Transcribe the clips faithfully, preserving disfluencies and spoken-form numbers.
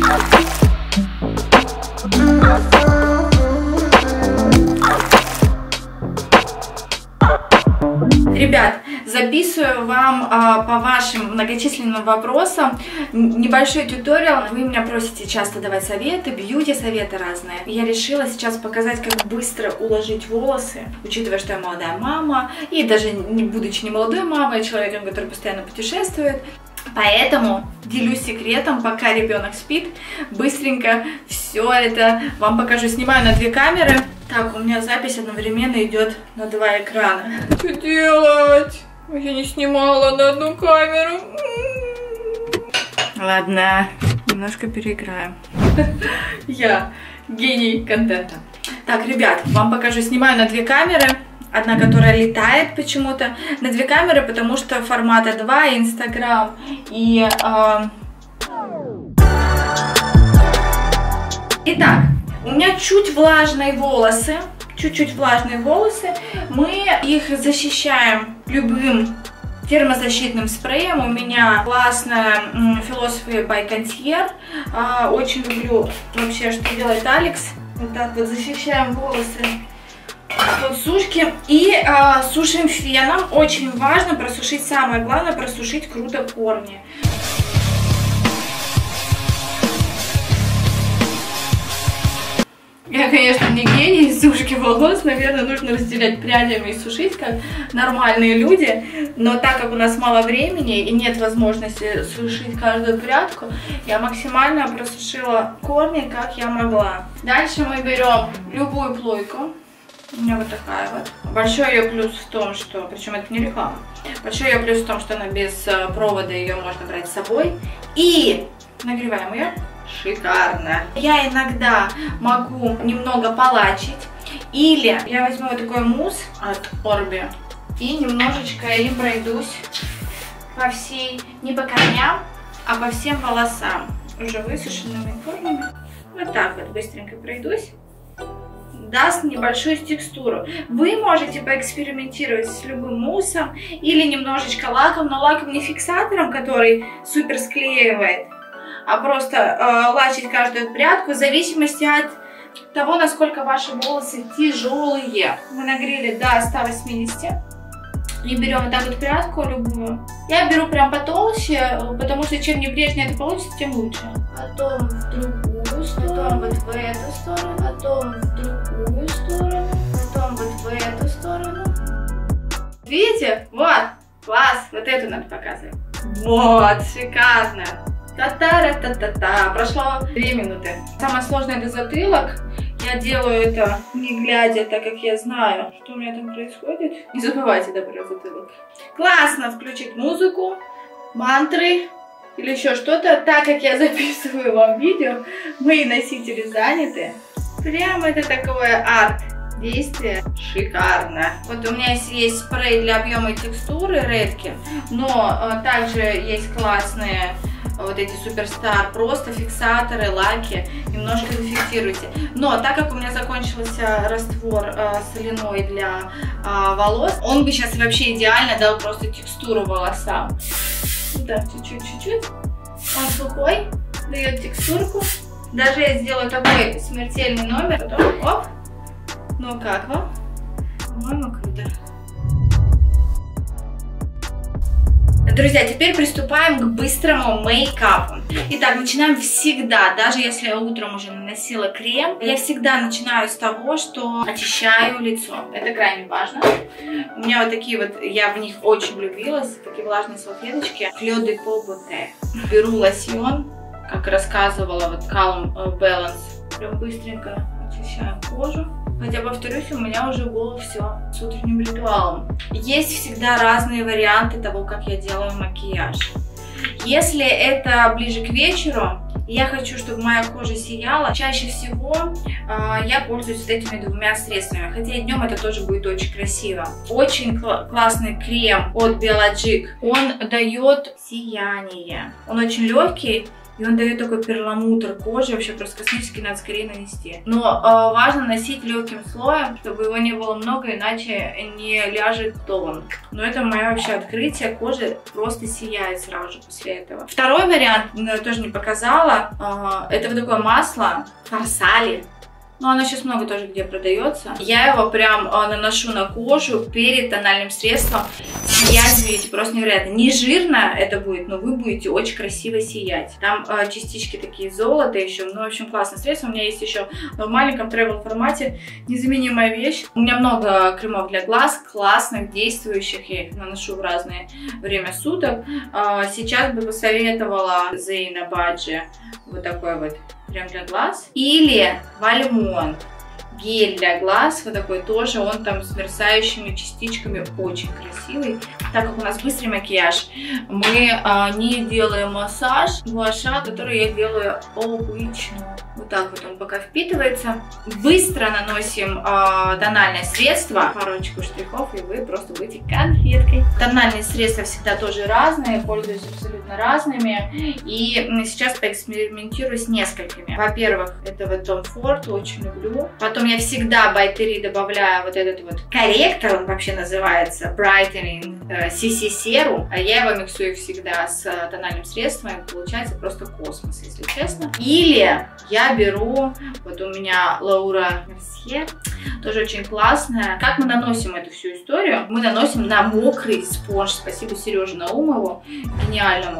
Ребят, записываю вам а, по вашим многочисленным вопросам небольшой туториал. Вы меня просите часто давать советы, бьюти-советы разные. Я решила сейчас показать, как быстро уложить волосы, учитывая, что я молодая мама, и даже не будучи не молодой мамой, а человеком, который постоянно путешествует. Поэтому делюсь секретом, пока ребенок спит, быстренько все это вам покажу. Снимаю на две камеры. Так, у меня запись одновременно идет на два экрана. Что делать? Я не снимала на одну камеру. Ладно, немножко переиграем. Я гений контента. Так, ребят, вам покажу. Снимаю на две камеры. Одна, которая летает почему-то. На две камеры, потому что формата два, Инстаграм и... Э... Итак, у меня чуть влажные волосы. Чуть-чуть влажные волосы. Мы их защищаем любым термозащитным спреем. У меня классная Philosophy by Contier. Э, очень люблю вообще, что делает Алекс. Вот так вот защищаем волосы от сушки и э, сушим феном. Очень важно просушить, самое главное, просушить круто корни. Я, конечно, не гений сушки волос, наверное, нужно разделять прядями и сушить, как нормальные люди, но так как у нас мало времени и нет возможности сушить каждую прядку, я максимально просушила корни, как я могла. Дальше мы берем любую плойку. У меня вот такая вот. Большой ее плюс в том, что... Причем это не реклама. Большой ее плюс в том, что она без провода, ее можно брать с собой. И нагреваем ее. Шикарно. Я иногда могу немного полачить. Или я возьму вот такой мусс от Orbi и немножечко им пройдусь по всей... Не по корням, а по всем волосам. Уже высушенными корнями. Вот так вот быстренько пройдусь. Даст небольшую текстуру. Вы можете поэкспериментировать с любым муссом или немножечко лаком, но лаком не фиксатором, который супер склеивает, а просто э, лачить каждую прядку в зависимости от того, насколько ваши волосы тяжелые. Мы нагрели до ста восьмидесяти. И берем вот так вот прядку любую. Я беру прям потолще, потому что чем небрежнее это получится, тем лучше. Потом в другую сторону, потом вот в эту сторону, потом в другую сторону, потом вот в эту сторону. Видите? Вот, класс, вот эту надо показывать. Вот, шикарно. Та-та-ра-та-та-та. Прошло две минуты. Самое сложное — это затылок. Я делаю это не глядя, так как я знаю, что у меня там происходит. Не забывайте добрать затылок. Классно включить музыку, мантры или еще что-то. Так как я записываю вам видео, мои носители заняты. Прямо это такое арт-действие. Шикарно. Вот у меня есть спрей для объема и текстуры Redken, но также есть классные вот эти Суперстар, просто фиксаторы, лаки, немножко зафиксируйте. Но так как у меня закончился раствор э, соляной для э, волос, он бы сейчас вообще идеально дал просто текстуру волосам. Так, чуть-чуть, чуть-чуть. Он сухой, дает текстурку. Даже я сделаю такой смертельный номер. Потом, оп. Ну как вам? По-моему, круто. Друзья, теперь приступаем к быстрому мейкапу. Итак, начинаем всегда, даже если я утром уже наносила крем, я всегда начинаю с того, что очищаю лицо. Это крайне важно. У меня вот такие вот, я в них очень влюбилась, такие влажные салфеточки. Fleur de Peau Beauté. Беру лосьон, как рассказывала, вот Calm Balance. Прям быстренько очищаю кожу. Хотя, повторюсь, у меня уже было все с утренним ритуалом. Есть всегда разные варианты того, как я делаю макияж. Если это ближе к вечеру, я хочу, чтобы моя кожа сияла, чаще всего э, я пользуюсь вот этими двумя средствами. Хотя и днем это тоже будет очень красиво. Очень кл классный крем от Biologic. Он дает сияние. Он очень легкий И он дает такой перламутр кожи, вообще просто космический, надо скорее нанести. Но э, важно носить легким слоем, чтобы его не было много, иначе не ляжет тон. Но это мое вообще открытие, кожа просто сияет сразу же после этого. Второй вариант, я тоже не показала, э, это вот такое масло Фарсали. Но оно сейчас много тоже где продается. Я его прям э, наношу на кожу перед тональным средством. Сиять будете просто невероятно. Не жирно это будет, но вы будете очень красиво сиять. Там э, частички такие золота еще. Ну, в общем, классное средство. У меня есть еще в маленьком travel формате. Незаменимая вещь. У меня много кремов для глаз, классных, действующих. Я их наношу в разное время суток. Э, сейчас бы посоветовала Zeina Badge вот такой вот крем для глаз. Или Valmont гель для глаз, вот такой тоже, он там с мерцающими частичками, очень красивый. Так как у нас быстрый макияж, мы а, не делаем массаж гуаша, который я делаю обычно. Вот так вот он пока впитывается. Быстро наносим э, тональное средство, парочку штрихов, и вы просто будете конфеткой. Тональные средства всегда тоже разные, пользуюсь абсолютно разными. И сейчас поэкспериментирую с несколькими. Во-первых, это вот Tom Ford, очень люблю. Потом я всегда by три добавляю вот этот вот корректор, он вообще называется Brightening э, си си Serum. А я его миксую всегда с э, тональным средством, и получается просто космос, если честно. Или я беру, вот у меня Laura Mercier, тоже очень классная. Как мы наносим эту всю историю? Мы наносим на мокрый спонж. Спасибо Сереже Наумову, гениальному.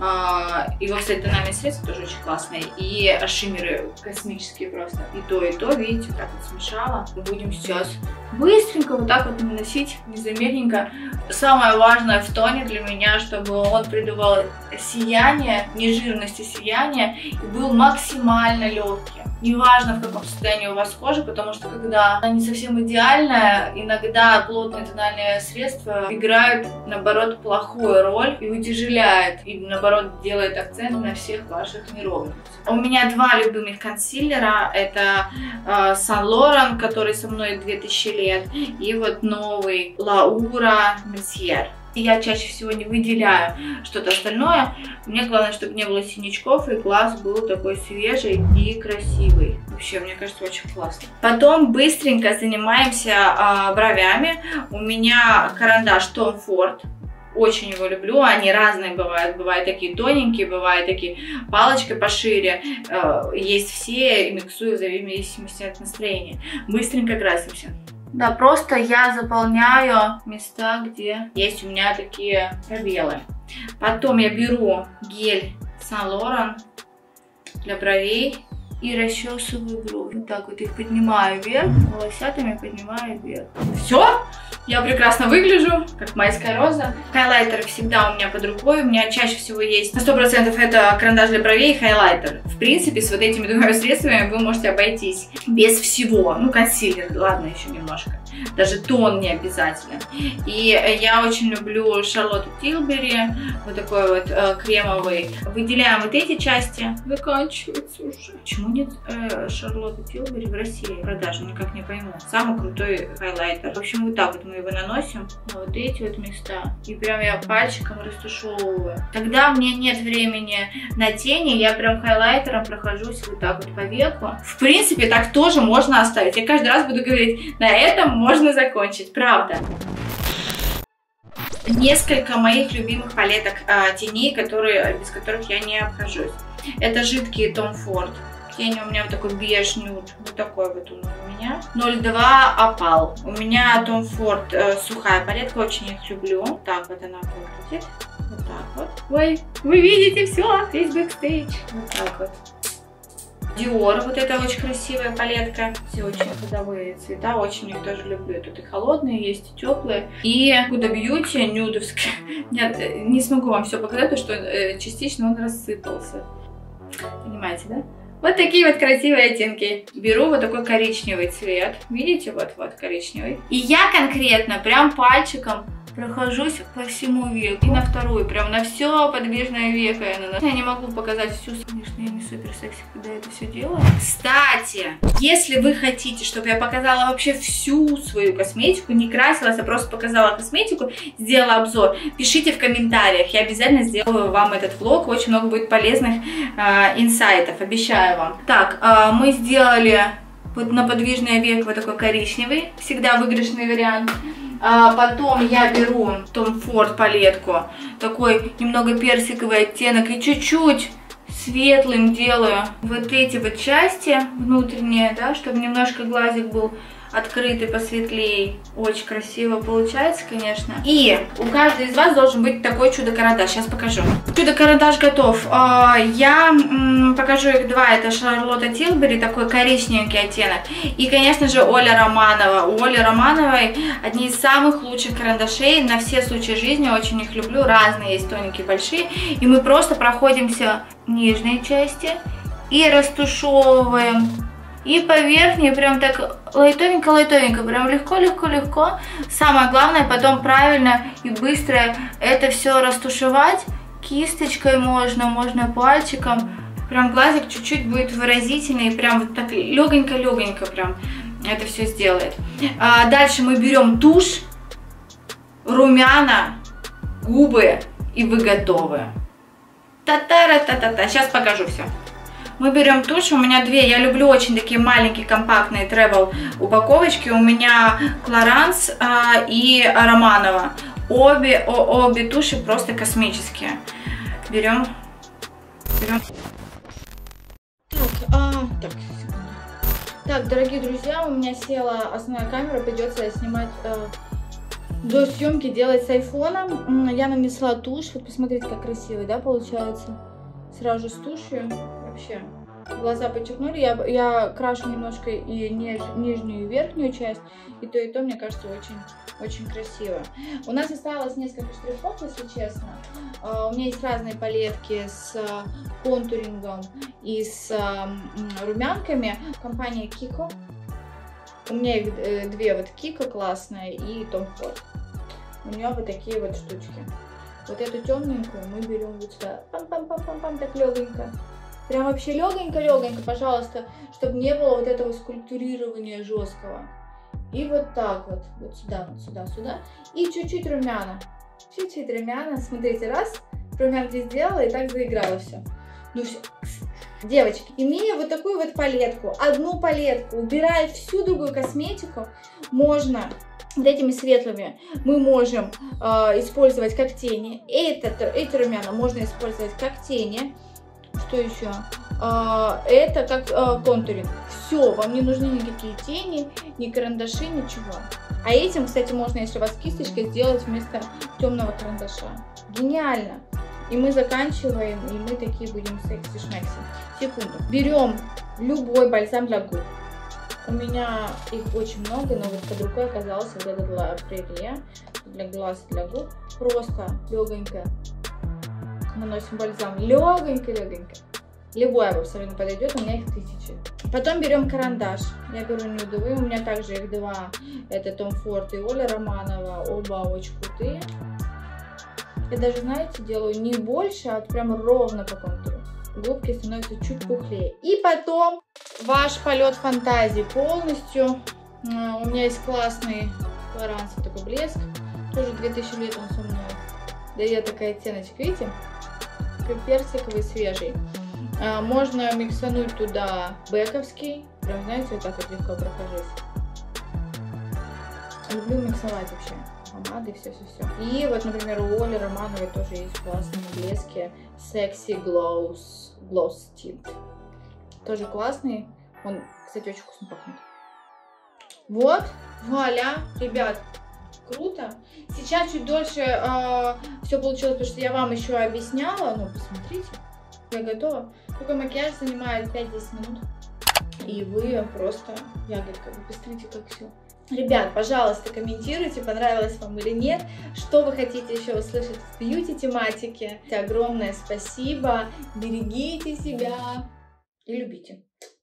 Его, кстати, тональные средства тоже очень классные. И шиммеры космические просто. И то, и то, видите, вот так вот смешала. Будем сейчас быстренько вот так вот наносить, незаметненько. Самое важное в тоне для меня, чтобы он придавал сияние, нежирности сияния и был максимально легким. Неважно, в каком состоянии у вас кожа, потому что когда она не совсем идеальная, иногда плотные тональные средства играют, наоборот, плохую роль и утяжеляют, и, наоборот, делает акцент на всех ваших неровностях. У меня два любимых консилера. Это э, Saint Laurent, который со мной две тысячи лет, и вот новый Laura Mercier. Я чаще всего не выделяю что-то остальное. Мне главное, чтобы не было синячков, и глаз был такой свежий и красивый. Вообще, мне кажется, очень классно. Потом быстренько занимаемся а, бровями. У меня карандаш Tom Ford. Очень его люблю, они разные бывают, бывают такие тоненькие, бывают такие палочкой пошире, есть все, и миксую в зависимости от настроения. Быстренько красимся. Да, просто я заполняю места, где есть у меня такие пробелы. Потом я беру гель Saint Laurent для бровей и расчесываю брови. Вот так вот их поднимаю вверх, волосятами поднимаю вверх. Все! Я прекрасно выгляжу, как майская роза. Хайлайтер всегда у меня под рукой. У меня чаще всего есть на сто процентов это карандаш для бровей и хайлайтер. В принципе, с вот этими двумя средствами вы можете обойтись без всего. Ну, консилер, ладно, еще немножко. Даже тон не обязательно. И я очень люблю Шарлотту Тилбери. Вот такой вот э, кремовый. Выделяем вот эти части. Заканчивается уже. Почему нет э, Шарлотты Тилбери в России? Продажу никак не пойму. Самый крутой хайлайтер. В общем, вот так вот мы его наносим на вот эти вот места. И прям я пальчиком растушевываю. Когда мне нет времени на тени, я прям хайлайтером прохожусь вот так вот по веку. В принципе, так тоже можно оставить. Я каждый раз буду говорить, на этом можно закончить. Правда. Несколько моих любимых палеток а, теней, которые, без которых я не обхожусь. Это жидкие Tom Ford. Тень у меня вот такой беж нюд. Вот такой вот он у меня. ноль два опал. У меня Tom Ford э, сухая палетка. Очень их люблю. Так вот она выглядит. Вот так вот. Ой, вы видите все. Весь бэкстейдж. Вот так вот. Dior. Вот это очень красивая палетка. Все очень ходовые цвета. Очень их тоже люблю. Тут и холодные есть, и теплые. И Huda Beauty нюдовский. Нет, не смогу вам все показать, потому что э, частично он рассыпался. Понимаете, да? Вот такие вот красивые оттенки. Беру вот такой коричневый цвет. Видите? Вот-вот коричневый. И я конкретно прям пальчиком прохожусь по всему веку. И на вторую, прям на все подвижное веко я наношу. Я не могу показать всю, конечно, я не супер секси, когда это все делаю. Кстати, если вы хотите, чтобы я показала вообще всю свою косметику, не красилась, а просто показала косметику, сделала обзор, пишите в комментариях, я обязательно сделаю вам этот влог, очень много будет полезных э, инсайтов, обещаю вам. Так, э, мы сделали вот на подвижное веко вот такой коричневый, всегда выигрышный вариант. А потом я беру Tom Ford палетку, такой немного персиковый оттенок, и чуть-чуть светлым делаю вот эти вот части внутренние, да, чтобы немножко глазик был открытый, посветлее. Очень красиво получается, конечно. И у каждого из вас должен быть такой чудо-карандаш. Сейчас покажу. Чудо-карандаш готов. Я покажу их два. Это Шарлотта Тилбери, такой коричневенький оттенок. И, конечно же, Оля Романова. У Оли Романовой одни из самых лучших карандашей на все случаи жизни. Очень их люблю. Разные есть, тоненькие, большие. И мы просто проходимся нижней части и растушевываем. И по верхней прям так лайтовенько-лайтовенько, прям легко-легко-легко. Самое главное потом правильно и быстро это все растушевать. Кисточкой можно, можно пальчиком. Прям глазик чуть-чуть будет выразительный, прям вот так легонько-легонько прям это все сделает. А дальше мы берем тушь, румяна, губы, и вы готовы. Та-та-ра-та-та-та. Сейчас покажу все. Мы берем тушь, у меня две, я люблю очень такие маленькие компактные travel упаковочки, у меня Clarins а, и Романова, обе, о, обе туши просто космические. Берем, берем. Так, а, так, так, дорогие друзья, у меня села основная камера, придется снимать а, до съемки, делать с айфона. Я нанесла тушь, вот посмотрите, как красиво, да, получается. Сразу же с тушью. Вообще, глаза подчеркнули. Я, я крашу немножко и неж, нижнюю и верхнюю часть. И то, и то, мне кажется, очень, очень красиво. У нас осталось несколько штрихов, если честно. Uh, у меня есть разные палетки с uh, контурингом и с uh, румянками. Компания Kiko. У меня их э, две. Вот Kiko классная и Tom Ford. У нее вот такие вот штучки. Вот эту темненькую мы берем вот сюда. Пам-пам-пам-пам-пам, так легонько. Прям вообще легонько-легонько, пожалуйста, чтобы не было вот этого скульптурирования жесткого. И вот так вот, вот сюда, вот сюда, сюда. И чуть-чуть румяна. Чуть-чуть румяна. Смотрите, раз, румянки сделала и так заиграла все. Ну все. Девочки, имея вот такую вот палетку, одну палетку, убирая всю другую косметику, можно вот этими светлыми мы можем э, использовать как тени. Это, эти румяна можно использовать как тени. Что еще? Э, это как э, контуринг. Все, вам не нужны никакие тени, ни карандаши, ничего. А этим, кстати, можно, если у вас кисточка, сделать вместо темного карандаша. Гениально! И мы заканчиваем, и мы такие будем секси-шмекси. Секунду. Берем любой бальзам для губ. У меня их очень много, но вот под рукой оказался вот этот Ла Прерье для глаз и для губ. Просто легонько наносим бальзам. Легонько-легонько. Любой абсолютно подойдет, у меня их тысячи. Потом берем карандаш. Я беру нюдовый, у меня также их два. Это Tom Ford и Оля Романова. Оба очень крутые. Я даже, знаете, делаю не больше, а прям ровно по контуру. Губки становятся чуть пухлее. И потом ваш полет фантазии полностью. У меня есть классный Clarins, такой блеск. Тоже две тысячи лет он со мной. Дает такой оттеночек, видите? Как персиковый, свежий. Можно миксануть туда бэковский. Прям, знаете, вот так вот легко прохожусь. Люблю миксовать вообще. Помады, все-все-все. И вот, например, у Оли Романовой тоже есть классные блески. Sexy Gloss, Gloss Tint. Тоже классный. Он, кстати, очень вкусно пахнет. Вот, вуаля, ребят, круто. Сейчас чуть дольше э, все получилось, потому что я вам еще объясняла. Ну, посмотрите, я готова. Такой макияж занимает пять-десять минут. И вы просто ягодка. Вы посмотрите, как все. Ребят, пожалуйста, комментируйте, понравилось вам или нет, что вы хотите еще услышать в бьюти-тематике. Огромное спасибо, берегите себя и любите.